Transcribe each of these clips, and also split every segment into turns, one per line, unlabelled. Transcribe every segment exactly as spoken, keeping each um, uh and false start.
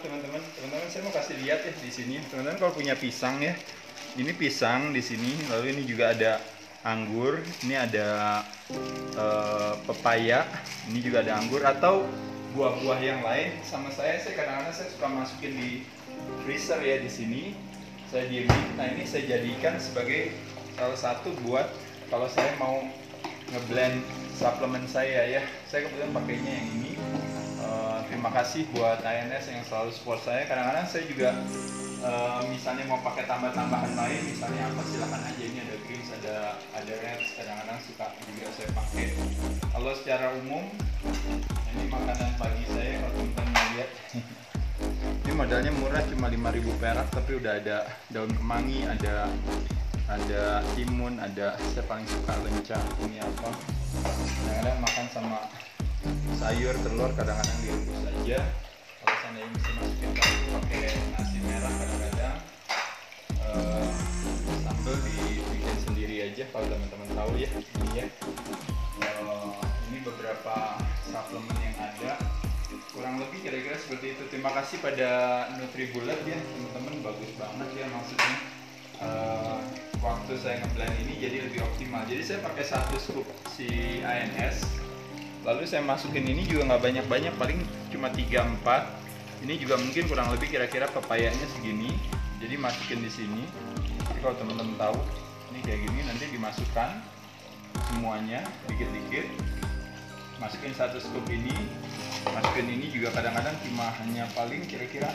teman-teman. Teman-teman saya mau kasih lihat ya di sini. Teman-teman kalau punya pisang ya, ini pisang di sini. Lalu ini juga ada anggur. Ini ada uh, pepaya. Ini juga ada anggur atau buah-buah yang lain. Sama saya, saya kadang-kadang saya suka masukin di freezer ya di sini. Saya diemin. Nah ini saya jadikan sebagai salah satu buat kalau saya mau ngeblend suplemen saya ya. Saya kebetulan pakainya yang ini. Uh, terima kasih buat A N S yang selalu support saya. Kadang-kadang saya juga uh, misalnya mau pakai tambah-tambahan lain, misalnya apa silakan aja. Ini ada greens, ada ada reds. Kadang-kadang suka juga saya pakai. Kalau secara umum ini makanan pagi saya kalau teman-teman mau lihat. Ini modalnya murah cuma lima ribu perak, tapi udah ada daun kemangi, ada ada timun, ada saya paling suka lenca. Ini apa? Kadang-kadang makan sama sayur, telur, kadang-kadang direbus aja. Kalau seandainya bisa masukin kaldu pakai nasi merah, kadang-kadang uh, sambal dibikin sendiri aja kalau teman-teman tahu ya. Ini ya, uh, ini beberapa suplemen yang ada, kurang lebih kira-kira seperti itu. Terima kasih pada NutriBullet ya teman-teman, bagus banget ya maksudnya. Uh, waktu saya ngeblend ini jadi lebih optimal. Jadi saya pakai satu scoop si A N S. Lalu saya masukin ini juga nggak banyak-banyak, paling cuma tiga empat. Ini juga mungkin kurang lebih kira-kira pepayanya segini. Jadi masukin di sini. Jadi kalau teman-teman tahu, ini kayak gini nanti dimasukkan semuanya dikit-dikit. Masukin satu scoop ini. Masukin ini juga kadang-kadang cuma hanya paling kira-kira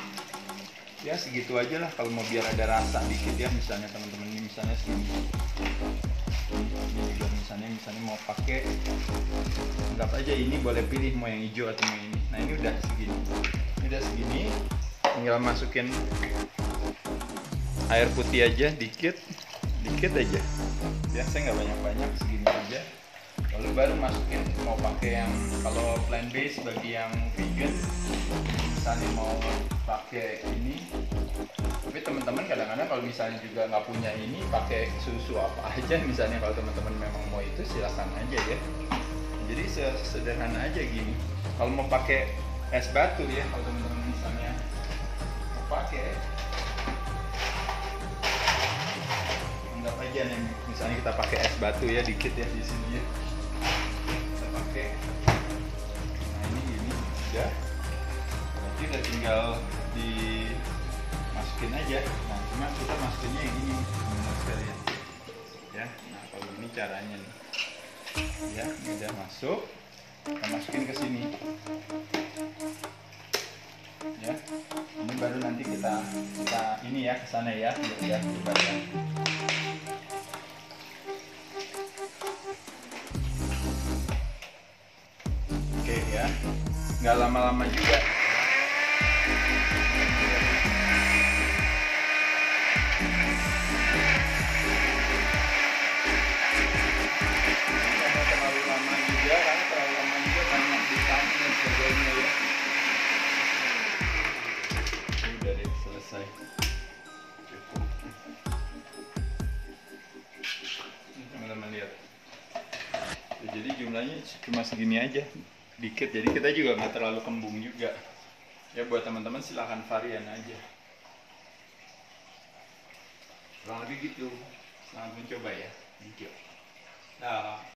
ya segitu aja lah kalau mau biar ada rasa dikit ya. Misalnya teman-teman ini misalnya segini. Ini juga misalnya misalnya mau pakai, anggap aja ini boleh pilih mau yang hijau atau mau ini. Nah ini udah segini, ini udah segini, tinggal masukin air putih aja dikit, dikit aja. Ya saya nggak banyak-banyak, segini aja. Lalu baru masukin mau pakai yang kalau plant based bagi yang vegan, misalnya mau pakai ini. Tapi teman-teman kadang-kadang kalau misalnya juga nggak punya ini, pakai susu apa aja misalnya kalau teman-teman memang mau itu silakan aja ya. Jadi sederhana aja gini. Kalau mau pakai es batu ya, kalau teman-teman misalnya mau pakai, anggap aja nih misalnya kita pakai es batu ya dikit ya di sini ya. Kita pakai. Nah ini gini udah. Berarti udah tinggal di masukin aja. Nah cuma kita masukinnya yang ini teman-teman sekalian ya. Nah kalau ini caranya nih ya, ini udah masuk, kita masukin ke sini ya. Ini baru nanti kita kita ini ya ke sana ya, ya coba ya. Oke ya, nggak lama-lama juga. Udah deh, selesai. Teman-teman lihat. Jadi jumlahnya cuma segini aja, dikit. Jadi kita juga nggak terlalu kembung juga. Ya buat teman-teman silahkan varian aja. Kurang lebih gitu. Selamat mencoba ya. Thank you. Nah.